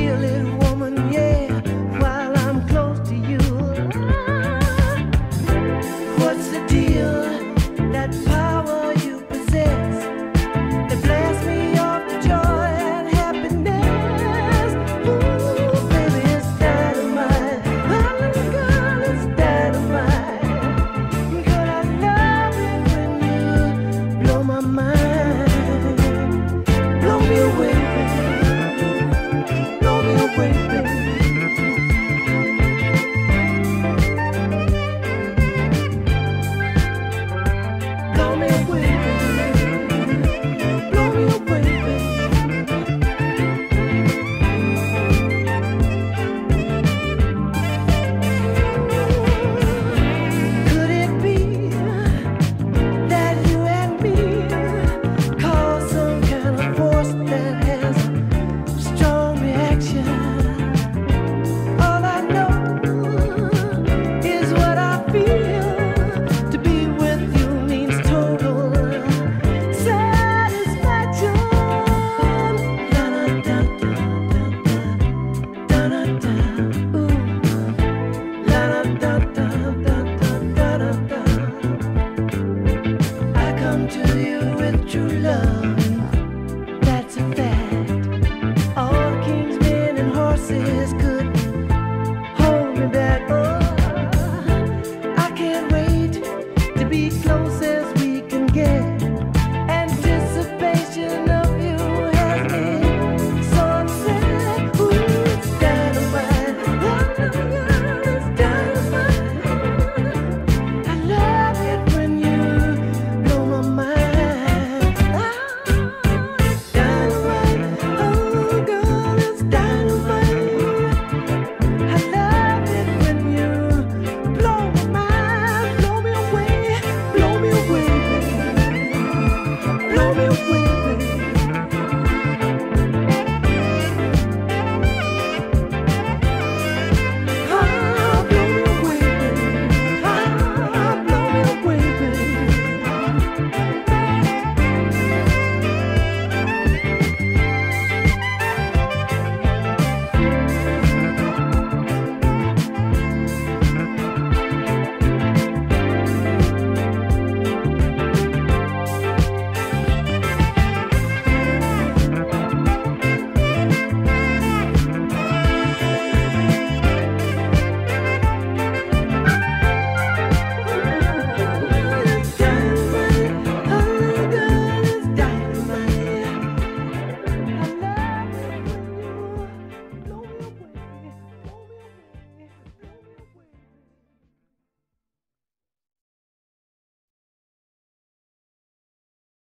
feel it, woman, yeah, while I'm close to you. What's the deal? That power you possess, that blasts me off the joy and happiness. Ooh, baby, it's dynamite. Oh, girl, it's dynamite. Girl, I love it when you blow my mind. Blow me away, baby. Blow me away, baby. Blow me away, baby. Blow me away, baby. Could it be that you and me cause some kind of force that has a strong reaction? All I know is what I feel. To be with you means total satisfaction. Da-da-da-da-da-da-da-da. Ooh. La-da-da-da-da-da-da-da-da. I come to you with true love, that's a fact. All the king's men and horses could